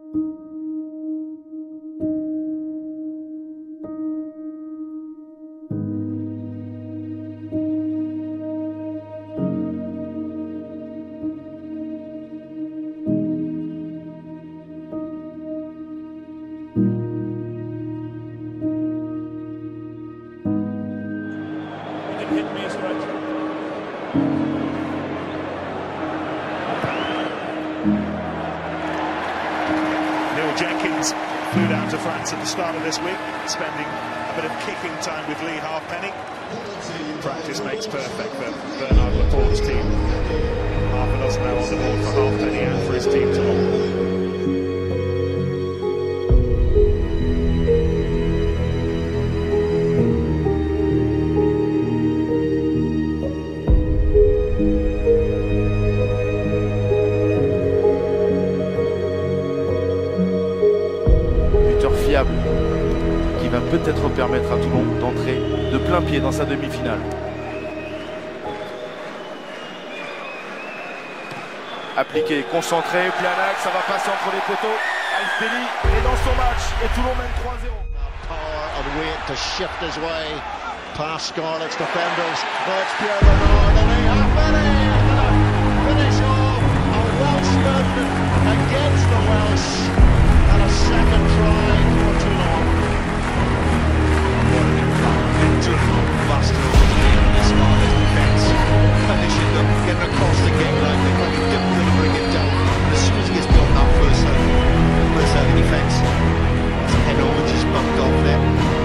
Neil Jenkins flew down to France at the start of this week, spending a bit of kicking time with Lee Halfpenny. Practice makes perfect for Bernard Laporte's team. Half a dozen now on the board for Halfpenny and for his team Toulon. Qui va peut-être permettre à Toulon d'entrer de plein pied dans sa demi-finale. Appliqué, concentré, plein axe, ça va passer entre les poteaux. Halfpenny est dans son match et Toulon mène 3-0. Power and weight to shift his way past Scarlet's defenders. Oh, it's Pierre Bernard and Halfpenny finish off a Welshman against the Welsh and a second try for Toulon. Buster in Scarlet's defence, punishing them, getting across the game line, they're like going to bring it down. And as soon as he gets beyond that first side of defence, his head over just bumped off there.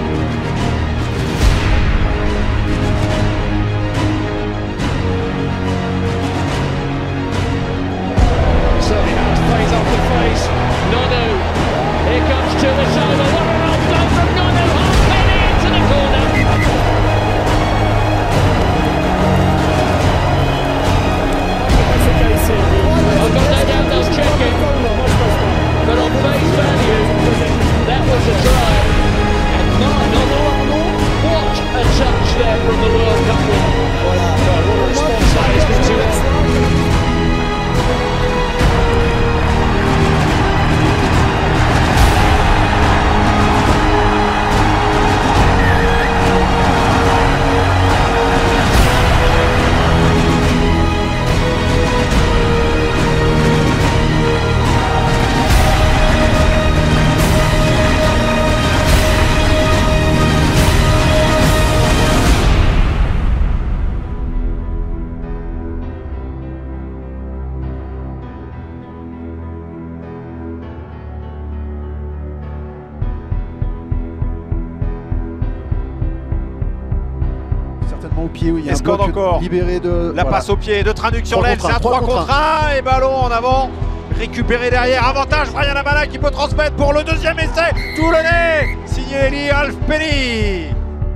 Certainly has, plays off the face, Nonu, here comes to the shoulder, what an off goal from Nonu, Halfpenny into the corner. I've got no doubt they'll check it, but on face value, that was a try. And what a touch there from the World Cup winner. What a response that is from Toulon. Au pied, oui, il y a un Escorde bloc encore. Libéré de la passe au pied de Tranuc sur l'aile, c'est un 3 contre 1 et ballon en avant, récupéré derrière, avantage Brian Abala qui peut transmettre pour le deuxième essai toulonnais, signé Lee Halfpenny.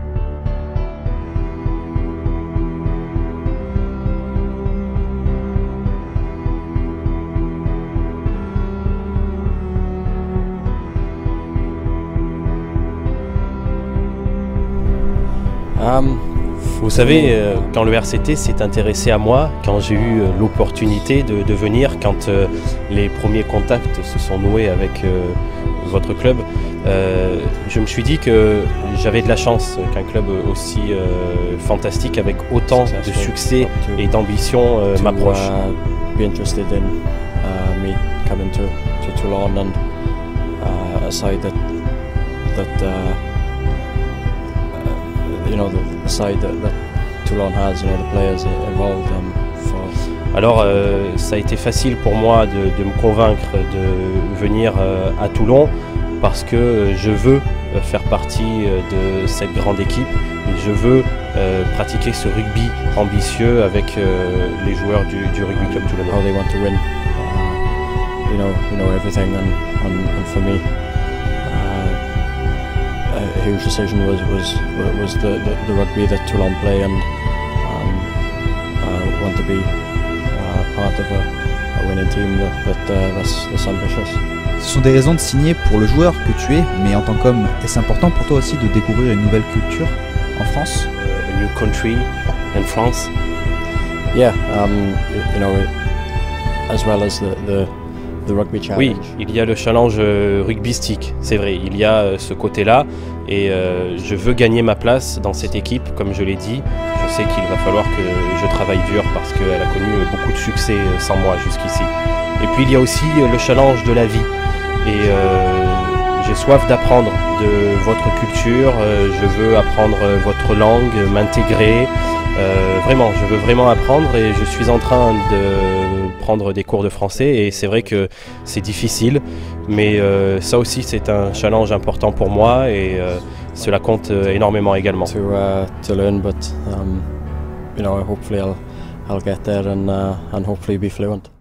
Vous savez, quand le RCT s'est intéressé à moi, quand j'ai eu l'opportunité de venir, quand les premiers contacts se sont noués avec votre club, je me suis dit que j'avais de la chance qu'un club aussi fantastique, avec autant de succès et d'ambition m'approche. Be interested in me coming to Toulon and a side that you know, the side that Toulon has, you know, the players involved. Alors ça a été facile pour moi de me convaincre de venir à Toulon parce que je veux faire partie de cette grande équipe et je veux pratiquer ce rugby ambitieux avec les joueurs du Rugby Club Toulonnais. How they want to win, you know everything, and for me, a huge decision was the rugby that Toulon play, and want to be part of a winning team that's ambitious. Ce sont des raisons de signer pour le joueur que tu es, mais en tant qu'homme, est-ce important pour toi aussi de découvrir une nouvelle culture en France? A new country in France. Yeah, you know, as well as the the rugby challenge. Oui, il y a le challenge rugbystique, c'est vrai, il y a ce côté-là et je veux gagner ma place dans cette équipe, comme je l'ai dit. Je sais qu'il va falloir que je travaille dur parce qu'elle a connu beaucoup de succès sans moi jusqu'ici. Et puis il y a aussi le challenge de la vie et j'ai soif d'apprendre de votre culture, je veux apprendre votre langue, m'intégrer. Vraiment, je veux vraiment apprendre et je suis en train de prendre des cours de français et c'est vrai que c'est difficile, mais ça aussi c'est un challenge important pour moi et cela compte énormément également. To learn, but you know, hopefully I'll get there and hopefully be fluent.